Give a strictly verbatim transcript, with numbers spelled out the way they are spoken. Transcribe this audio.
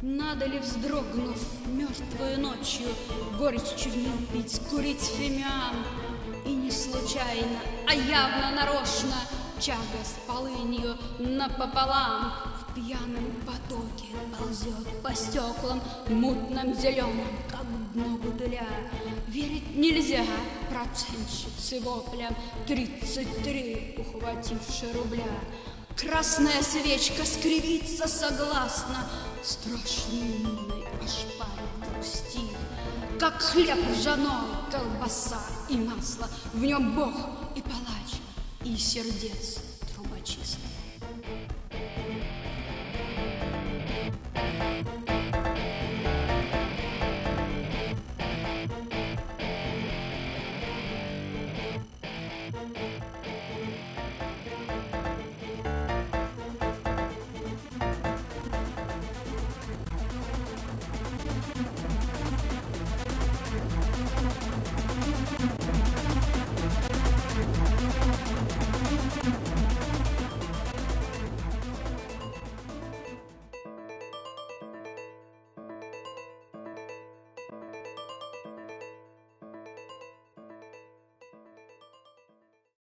Надо ли, вздрогнув мертвую ночью, горечь чернил пить, курить фимиам? И не случайно, а явно нарочно, чага с полынью напополам в пьяном потоке ползет по стеклам мутным зеленым, как дно бутыля. Верить нельзя процентщице воплям, тридцать три ухвативши рубля. Красная свечка скривится согласно, страшной миной ошпарит грустит. Как хлеб ржаной, колбаса и масло, в нем Бог и палач, и сердец трубочист.